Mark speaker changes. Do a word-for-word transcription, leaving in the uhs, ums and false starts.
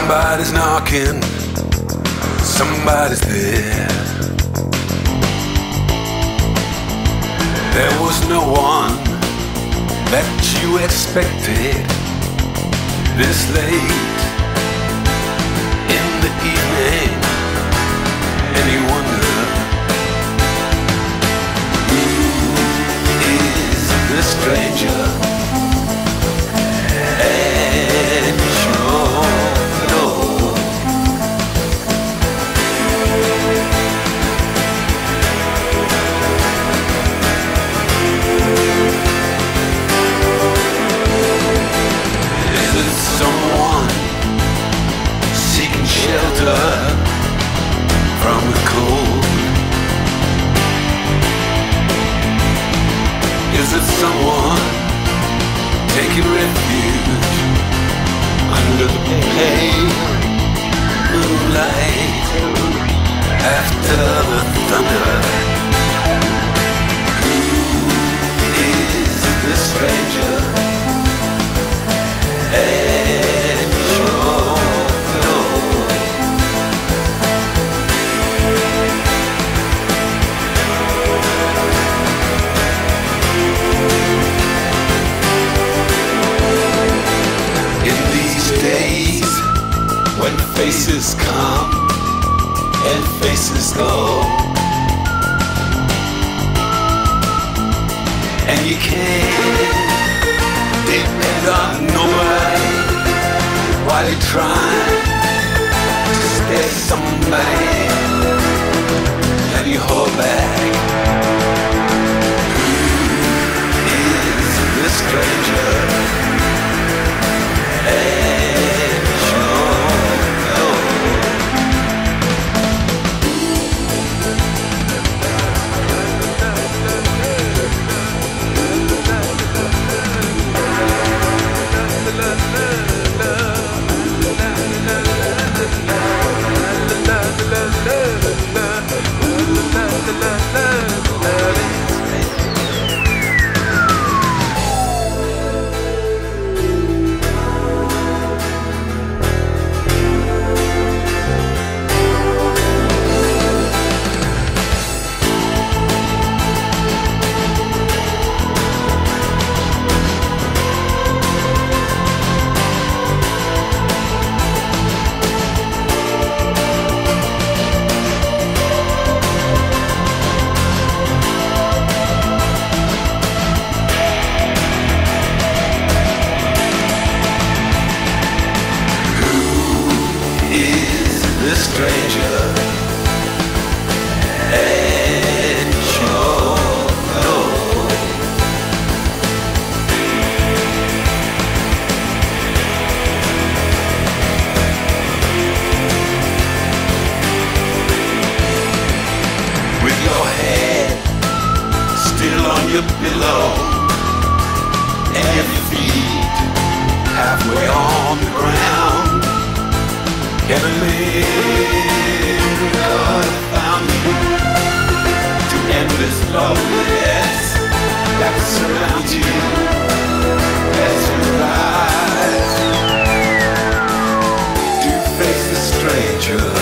Speaker 1: Somebody's knocking, somebody's there. There was no one that you expected this late in the evening, and you wonder, who is the stranger? And sure enough, is it someone seeking shelter from the cold? Is it someone taking refuge under the pale moonlight after the thunder? Who is the stranger? And sure enough, in these days when faces come and faces go, and you can't depend on nobody while you're trying to stay somebody, and you hold back. Who is the stranger? And sure enough, the stranger. And sure enough, with your head still on your pillow and your feet halfway on the ground, can a miracle have found you to end this loneliness that surrounds you as you rise to face the stranger?